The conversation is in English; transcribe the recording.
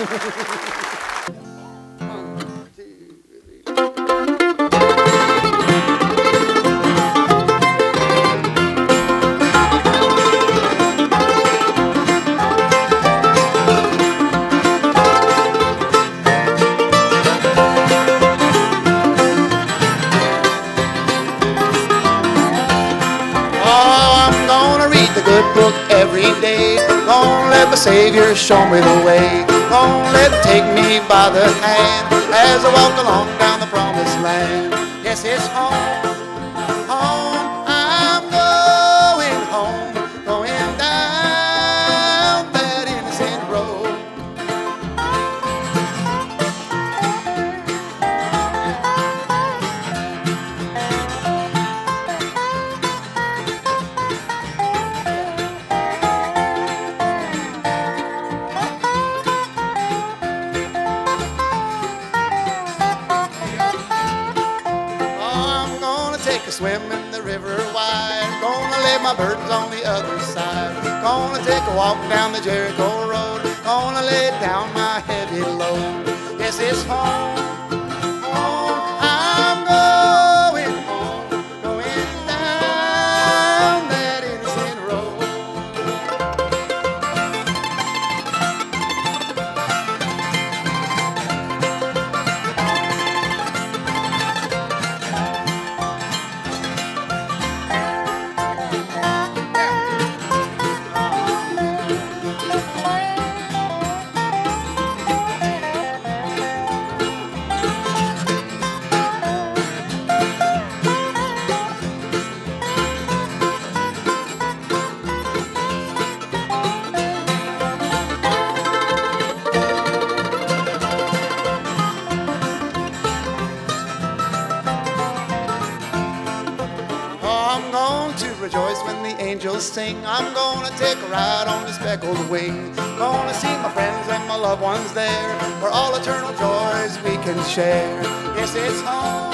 Gonna let my Savior show me the way. Gonna let him take me by the hand as I walk along down the promised land. Yes, it's home, home, I'm going home, going down that innocent road. Swim in the river wide, gonna lay my burdens on the other side. Gonna take a walk down the Jericho road, gonna lay down my heavy load. Yes, it's home, home, I'm going home, going down that innocent road. Rejoice when the angels sing. I'm gonna take a ride on the speckled wing. Gonna see my friends and my loved ones there, for all eternal joys we can share. Yes, it's home.